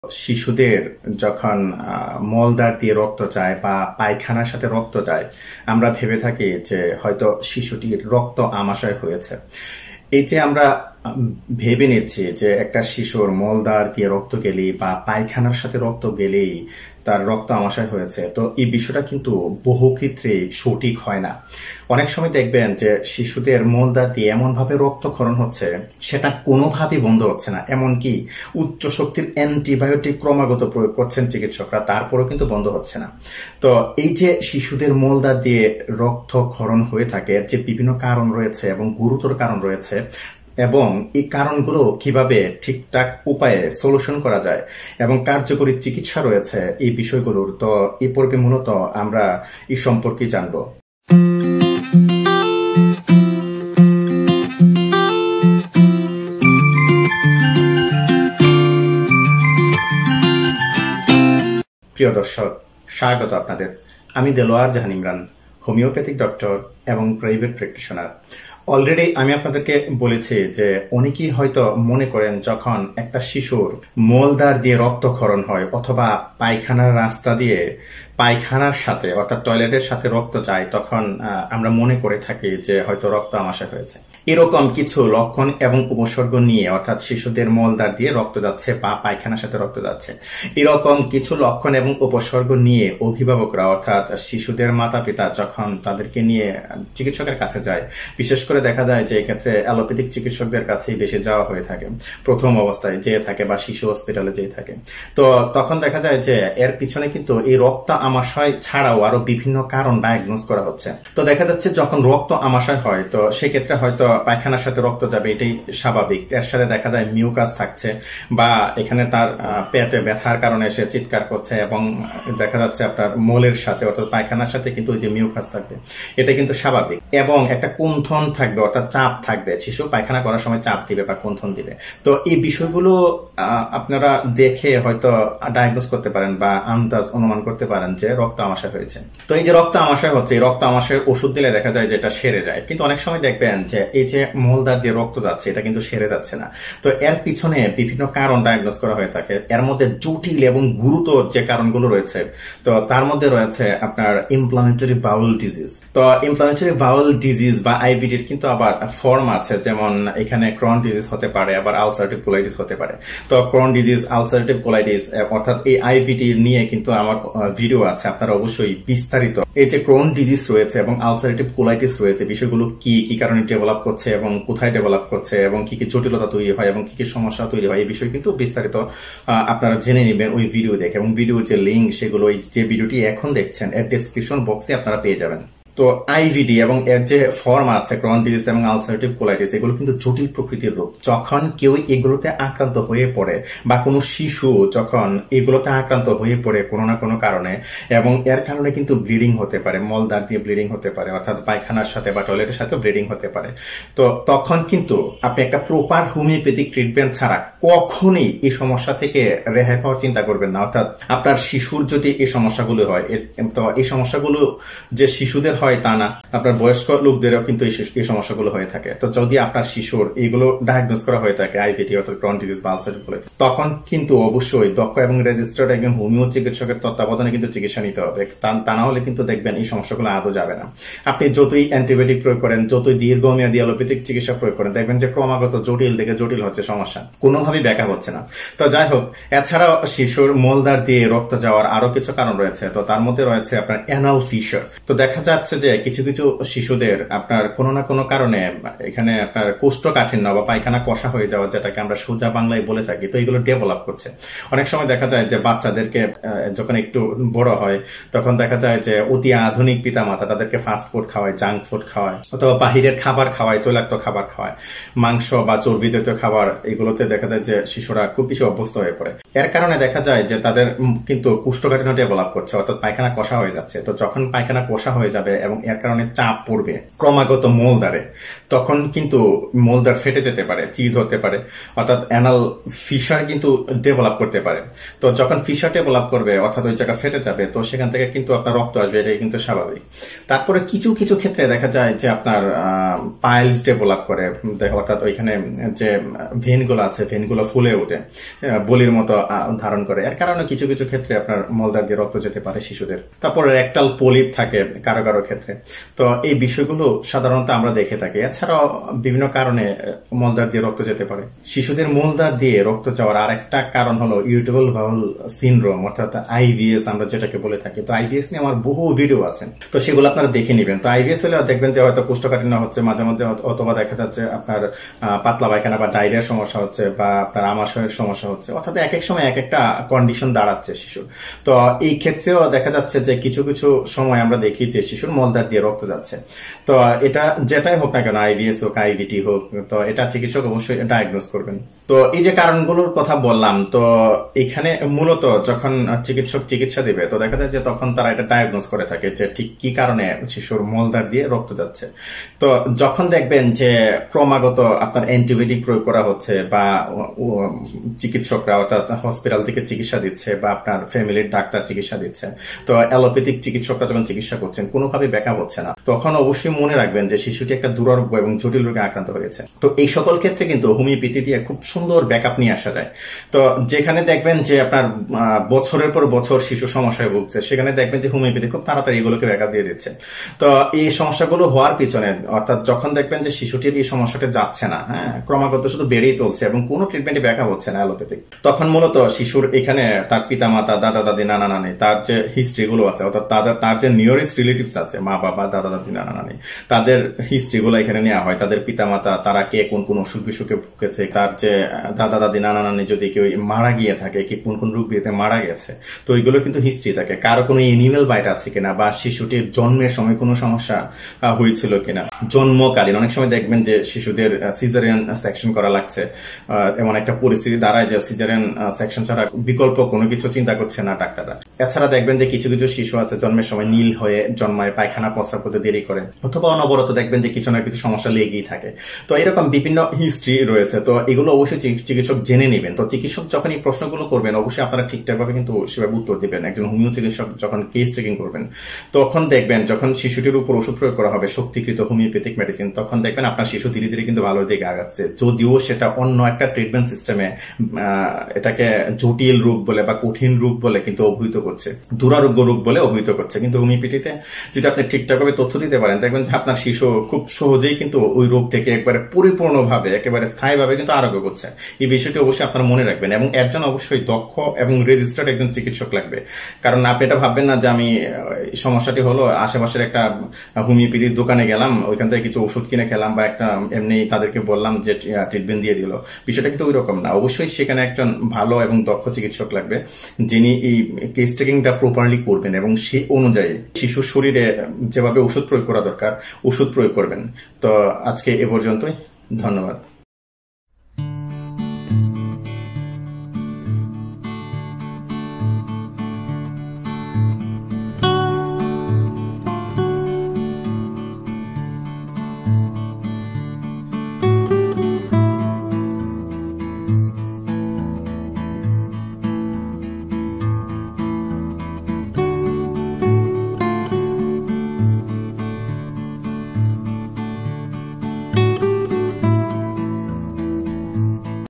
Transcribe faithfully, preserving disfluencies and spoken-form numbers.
শিশুদের যখন মলদ্বার দিয়ে রক্ত যায় বা পায়খানার সাথে রক্ত যায়, আমরা ভেবে থাকি যে হয়তো শিশুটির রক্ত আমাশয় হয়েছে। এই যে আমরা ভেবে নিচ্ছি যে একটা শিশুর মলদ্বার দিয়ে রক্ত গেলেই বা পায়খানার সাথে রক্ত গেলেই তার রক্ত আমাশয় হয়েছে, তো এই বিষয়টা কিন্তু বহু ক্ষেত্রে সঠিক হয় না। অনেক সময় দেখবেন যে শিশুদের মলদ্বার দিয়ে এমন ভাবে রক্তক্ষরণ হচ্ছে সেটা কোনোভাবেই বন্ধ হচ্ছে না, এমনকি উচ্চ শক্তির অ্যান্টিবায়োটিক ক্রমাগত প্রয়োগ করছেন চিকিৎসকরা, তারপরেও কিন্তু বন্ধ হচ্ছে না। তো এই যে শিশুদের মলদ্বার দিয়ে রক্তক্ষরণ হয়ে থাকে, যে বিভিন্ন কারণ রয়েছে এবং গুরুতর কারণ রয়েছে, এবং এই কারণগুলো কিভাবে ঠিকঠাক উপায়ে সলিউশন করা যায় এবং কার্যকরী চিকিৎসা রয়েছে এই বিষয়গুলোর, তো এই পর্বে মূলত আমরা এই সম্পর্কে জানব। প্রিয় দর্শক, স্বাগত আপনাদের। আমি দেলোয়ার জাহান ইমরান, হোমিওপ্যাথিক ডক্টর এবং প্রাইভেট প্র্যাকটিশনার। অলরেডি আমি আপনাদেরকে বলেছি যে অনেকেই হয়তো মনে করেন যখন একটা শিশুর মলদ্বার দিয়ে রক্তক্ষরণ হয় অথবা পায়খানার রাস্তা দিয়ে পায়খানার সাথে অর্থাৎ টয়লেটের সাথে রক্ত যায়, তখন আমরা মনে করে থাকি যে হয়তো রক্ত আমাশয় হয়েছে। এরকম কিছু লক্ষণ এবং উপসর্গ নিয়ে, অর্থাৎ শিশুদের মলদ্বার দিয়ে রক্ত যাচ্ছে বা পায়খানার সাথে রক্ত যাচ্ছে, এরকম কিছু লক্ষণ এবং উপসর্গ নিয়ে অভিভাবকরা অর্থাৎ শিশুদের মাতা পিতা যখন তাদেরকে নিয়ে চিকিৎসকের কাছে যায়, বিশেষ করে দেখা যায় যে এক্ষেত্রে অ্যালোপ্যাথিক চিকিৎসকদের কাছেই বেশি যাওয়া হয়ে থাকে, প্রথম অবস্থায় যেয়ে থাকে বা শিশু হসপিটালে যেয়ে থাকে। তো তখন দেখা যায় যে এর পিছনে কিন্তু এই রক্ত আমাশয় ছাড়াও আরো বিভিন্ন কারণ ডায়াগনোজ করা হচ্ছে। তো দেখা যাচ্ছে যখন রক্ত আমাশয় হয়, তো সেক্ষেত্রে হয়তো পায়খানার সাথে রক্ত যাবে, এটাই স্বাভাবিক। এর সাথে দেখা যায় মিউকাস থাকছে বা এখানে তার পেটে ব্যথার কারণে সে চিৎকার করছে, এবং দেখা যাচ্ছে আপনার মলের সাথে অর্থাৎ পায়খানার সাথে কিন্তু ওই যে মিউকাস থাকবে, এটা কিন্তু স্বাভাবিক। এবং একটা কুণ্ঠন থাকবে অর্থাৎ চাপ থাকবে, শিশু পায়খানা করার সময় চাপ দিবে বা কুণ্ঠন দিবে। তো এই বিষয়গুলো আপনারা দেখে হয়তো ডায়াগনোজ করতে পারেন বা আন্দাজ অনুমান করতে পারেন যে রক্ত আমাশয় হয়েছে। তো এই যে রক্ত আমাশয় হচ্ছে, এই রক্ত আমাশয়ের ওষুধ দিলে দেখা যায় যে এটা সেরে যায়, কিন্তু অনেক সময় দেখবেন যে এই যে মলদ্বার দিয়ে রক্ত যাচ্ছে এটা কিন্তু সেরে যাচ্ছে না। তো এর পিছনে বিভিন্ন কারণ ডায়াগনোজ করা হয়ে থাকে। এর মধ্যে জটিল এবং গুরুতর যে কারণগুলো রয়েছে, তো তার মধ্যে রয়েছে আপনার ইনফ্লামেটরি বাউল ডিজিজ। তো ইনফ্লামেটরি বাউল ডিজিজ বা আইবিডির কিন্তু আবার ফর্ম আছে, যেমন এখানে ক্রন ডিজিজ হতে পারে, আবার আলসারেটিভ কোলাইটিস হতে পারে। তো ক্রন ডিজিজ, আলসারেটিভ কোলাইটিস অর্থাৎ এই আইবিডি নিয়ে কিন্তু আমার ভিডিও আছে, আপনারা অবশ্যই বিস্তারিত এই যে ক্রন ডিজিজ রয়েছে এবং আলসারেটিভ কোলাইটিস রয়েছে, বিষয়গুলো কি কি কারণে ডেভেলপ করছে এবং কোথায় ডেভেলপ করছে এবং কি কি জটিলতা তৈরি হয় এবং কি কি সমস্যা তৈরি হয়, এই বিষয় কিন্তু বিস্তারিত আপনারা জেনে নেবেন ওই ভিডিও দেখে। এবং ভিডিওর যে লিঙ্ক, সেগুলো যে ভিডিওটি এখন দেখছেন এর ডেসক্রিপশন বক্সে আপনারা পেয়ে যাবেন। তো আইভিডি এবং এর যে ফর্ম আছে ক্রন ডিজিজ এবং আলসারেটিভ কোলাইটিস, এগুলো কিন্তু জটিল প্রকৃতির রোগ। যখন কেউ এগুলোতে আক্রান্ত হয়ে পড়ে বা কোনো শিশু যখন এগুলোতে আক্রান্ত হয়ে পড়ে কোনো না কোনো কারণে, এবং এর কারণে কিন্তু ব্লিডিং হতে পারে, মলদ্বার দিয়ে ব্লিডিং হতে পারে, অর্থাৎ পায়খানার সাথে বা টয়লেটের সাথে ব্লিডিং হতে পারে। তো তখন কিন্তু আপনি একটা প্রপার হোমিওপ্যাথিক ট্রিটমেন্ট ছাড়া কখনই এই সমস্যা থেকে রেহাই পাওয়ার চিন্তা করবেন না। অর্থাৎ আপনার শিশুর যদি এই সমস্যাগুলো হয়, তো এই সমস্যাগুলো যে শিশুদের হয় তা না, আপনার বয়স্ক লোকদেরও কিন্তু এই সমস্যাগুলো হয়ে থাকে। তো যদি আপনার শিশুর এইগুলো ডায়াগনোজ করা হয়ে থাকে আইভিডি অর্থাৎ ক্রন ডিজিজ বা আলসারেটিভ কোলাইটিস, তখন কিন্তু অবশ্যই দক্ষ এবং রেজিস্টার্ড একজন হোমিও চিকিৎসকের তত্ত্বাবধানে কিন্তু চিকিৎসা নিতে হবে। তা না হলে কিন্তু দেখবেন এই সমস্যাগুলো আদৌ যাবে না। আপনি যতই অ্যান্টিবায়োটিক প্রয়োগ করেন, যতই দীর্ঘমেয়াদী অ্যালোপ্যাথিক চিকিৎসা প্রয়োগ করেন, দেখবেন যে ক্রমাগত জটিল থেকে জটিল হচ্ছে সমস্যা, কোনোভাবেই ব্যাখ্যা হচ্ছে না। তো যাই হোক, এছাড়াও শিশুর মলদ্বার দিয়ে রক্ত যাওয়ার আরো কিছু কারণ রয়েছে। তো তার মধ্যে রয়েছে আপনার অ্যানাল ফিশার। তো দেখা যাচ্ছে যে কিছু কিছু শিশুদের আপনার কোনো না কোনো কারণে এখানে আপনার কোষ্ঠকাঠিন্য বা পায়খানা কষা হয়ে যাওয়া, যেটাকে আমরা সোজা বাংলায় বলে থাকি, তো এগুলো ডেভেলপ করছে। অনেক সময় দেখা যায় যে বাচ্চাদেরকে যখন একটু বড় হয়, তখন দেখা যায় যে অতি আধুনিক পিতামাতা তাদেরকে ফাস্ট ফুড খাওয়ায়, জাঙ্ক ফুড খাওয়ায়, অথবা বাহিরের খাবার খাওয়ায়, তৈলাক্ত খাবার খাওয়ায়, মাংস বা চর্বি জাতীয় খাবার, এগুলোতে দেখা যায় যে শিশুরা খুব বেশি অভ্যস্ত হয়ে পড়ে। এর কারণে দেখা যায় যে তাদের কিন্তু কোষ্ঠকাঠিন্য ডেভেলপ করছে, অর্থাৎ পায়খানা কষা হয়ে যাচ্ছে। তো যখন পায়খানা কষা হয়ে যাবে এবং এর কারণে চাপ পড়বে ক্রমাগত মলদ্বারে, তখন কিন্তু মলদ্বার ফেটে যেতে পারে, চিড় হতে পারে, অর্থাৎ অ্যানাল ফিশার কিন্তু ডেভেলপ করতে পারে। তো যখন ফিশার ডেভেলপ করবে অর্থাৎ ওই জায়গা ফেটে যাবে, তো সেখান থেকে কিন্তু আপনার রক্ত আসবে, এটাই কিন্তু স্বাভাবিক। তারপরে কিছু কিছু ক্ষেত্রে দেখা যায় যে আপনার পাইলস ডেভেলপ করে, অর্থাৎ ওইখানে যে ভেনগুলো আছে, ভেনগুলো ফুলে ওঠে, বলির মতো ধারণ করে, এর কারণে কিছু কিছু ক্ষেত্রে আপনার মলদ্বার দিয়ে রক্ত যেতে পারে শিশুদের। তারপর রেকটাল পলিপ থাকে কারো কারো ক্ষেত্রে। তো এই বিষয়গুলো সাধারণত আমরা দেখে থাকি। এছাড়াও বিভিন্ন কারণে মলদ্বার দিয়ে রক্ত যেতে পারে। শিশুদের মলদ্বার দিয়ে রক্ত যাওয়ার আরেকটা কারণ হলো ইরিটেবল বাউল সিনড্রোম, অর্থাৎ আইবিএস আমরা যেটাকে বলে থাকি। তো আইবিএস নিয়ে আমার বহু ভিডিও আছে, তো সেগুলো আপনারা দেখে নিবেন। তো আইবিএস হলে দেখবেন যে হয়তো কোষ্ঠকাঠিন্য হচ্ছে মাঝে মধ্যে, অথবা দেখা যাচ্ছে আপনার পাতলা পায়খানা বা ডায়রিয়ার সমস্যা হচ্ছে, বা আপনার আমাশয়ের সমস্যা হচ্ছে, অর্থাৎ এক এক সময় এক একটা কন্ডিশন দাঁড়াচ্ছে শিশুর। তো এই ক্ষেত্রেও দেখা যাচ্ছে যে কিছু কিছু সময় আমরা দেখি যে শিশুর মলদ্বার দিয়ে রক্ত যাচ্ছে। তো এটা যেটাই হোক না কেন, আইবিএস হোক আইভিটি হোক, তো এটা চিকিৎসক অবশ্যই ডায়াগনোজ করবেন। তো এই যে কারণগুলোর কথা বললাম, তো এখানে মূলত যখন চিকিৎসক চিকিৎসা দিবে তো দেখা যায় যে তখন তারা এটা ডায়াগনোজ করে থাকে যে ঠিক কি কারণে শিশুর মলদ্বার দিয়ে রক্ত যাচ্ছে। তো যখন দেখবেন যে ক্রমাগত আপনার অ্যান্টিবায়োটিক প্রয়োগ করা হচ্ছে, বা চিকিৎসকরা অর্থাৎ হসপিটাল থেকে চিকিৎসা দিচ্ছে, বা আপনার ফ্যামিলির ডাক্তার চিকিৎসা দিচ্ছে, তো অ্যালোপ্যাথিক চিকিৎসকরা যখন চিকিৎসা করছেন কোনোভাবে ব্যাকআপ হচ্ছে না, তখন অবশ্যই মনে রাখবেন যে শিশুটি একটা দুরারোগ্য এবং জটিল রোগে আক্রান্ত হয়েছে। তো এই সকল ক্ষেত্রে কিন্তু হোমিওপ্যাথি দিয়ে খুব সুন্দর ব্যাকআপ নিয়ে আসা যায়। তো যেখানে দেখবেন যে আপনার বছরের পর বছর শিশু সমস্যায় ভুগছে, সেখানে দেখবেন যে হোমিওপ্যাথি খুব তাড়াতাড়ি এগুলোকে ব্যাকআপ দিয়ে দিচ্ছে। তো এই সমস্যাগুলো হওয়ার পিছনে, অর্থাৎ যখন দেখবেন যে শিশুটির এই সমস্যাটা যাচ্ছে না, হ্যাঁ ক্রমাগত শুধু বেড়েই চলছে এবং কোনো ট্রিটমেন্টে ব্যাকআপ হচ্ছে না অ্যালোপ্যাথিক, তখন মূলত শিশুর এখানে তার পিতা মাতা, দাদা দাদি, নানা নানি, তার যে হিস্ট্রি গুলো আছে, অর্থাৎ তাদের তার যে নিয়ারেস্ট রিলেটিভস আছে, মা বাবা, দাদা দাদি, নানা নানি, তাদের হিস্ট্রি গুলো এখানে নেওয়া হয়। তাদের পিতা মাতা, তারা কে কোন কোন অসুখ বিসুখে ভুগেছে, তার যে দাদা দাদি, নানা নানি যদি কেউ মারা গিয়ে থাকে, কি কোন কোন রোগ বিয়েতে মারা গেছে, তো এইগুলো কিন্তু হিস্ট্রি থাকে। কারো কোনো এনিমেল বাইট আছে কিনা, বা শিশুটির জন্মের সময় কোনো সমস্যা হয়েছিল কিনা, জন্মকালীন অনেক সময় দেখবেন যে শিশুদের সিজারিয়ান সেকশন করা লাগছে, এমন একটা পরিস্থিতি দাঁড়ায় যে সিজারিয়ান সেকশন ছাড়া বিকল্প কোনো কিছু চিন্তা করছে না ডাক্তাররা। এছাড়া দেখবেন যে কিছু কিছু শিশু আছে জন্মের সময় নীল হয়ে জন্মায়, পায়খানা প্রস্রাব করতে দেরি করে, অথবা অনবরত দেখবেন যে কিছু না কিছু সমস্যা লেগেই থাকে। তো এরকম বিভিন্ন হিস্ট্রি রয়েছে। তো এগুলো অবশ্যই চিকিৎসক জেনে নেবেন। তো চিকিৎসক যখন এই প্রশ্নগুলো করবেন অবশ্যই আপনারা ঠিকঠাক ভাবে কিন্তু সেভাবে উত্তর দিবেন। একজন হোমিও চিকিৎসক যখন কেস টেকিং করবেন তখন দেখবেন যখন শিশুটির উপর ওষুধ প্রয়োগ করা হবে শক্তিকৃত হোমিওপ্যাথিক মেডিসিন, তখন দেখবেন আপনার শিশু ধীরে ধীরে কিন্তু ভালোর দিকে আগাচ্ছে, যদিও সেটা অন্য একটা ট্রিটমেন্ট সিস্টেমে এটাকে জটিল রোগ বলে বা কঠিন রোগ বলে কিন্তু অভিহিত করছে, দুরারোগ্য রোগ বলে অভিহিত করছে। কিন্তু হোমিওপ্যাথিতে যদি আপনি ঠিকঠাক ভাবে তথ্য দিতে পারেন দেখবেন যে আপনার শিশু খুব সহজেই কিন্তু ওই রোগ থেকে একবারে পরিপূর্ণভাবে একেবারে স্থায়ীভাবে কিন্তু আরোগ্য করছে। এই বিষয়টি অবশ্যই আপনারা মনে রাখবেন, এবং এর জন্য অবশ্যই দক্ষ এবং রেজিস্টার্ড একজন চিকিৎসক লাগবে। কারণ আপনি এটা ভাববেন না যে আমি সমস্যাটি হলো আশেপাশের একটা হোমিওপ্যাথির দোকানে গেলাম, ওইখান থেকে কিছু ওষুধ কিনে খেলাম, বা একটা এমনি তাদেরকে বললাম যে ট্রিটমেন্ট দিয়ে দিল, বিষয়টা কিন্তু ওই রকম না। অবশ্যই সেখানে একজন ভালো এবং দক্ষ চিকিৎসক লাগবে যিনি এই কেস টেকিংটা প্রপারলি করবেন, এবং সেই অনুযায়ী শিশুর শরীরে যেভাবে ওষুধ প্রয়োগ করা দরকার ওষুধ প্রয়োগ করবেন। তো আজকে এ পর্যন্তই, ধন্যবাদ।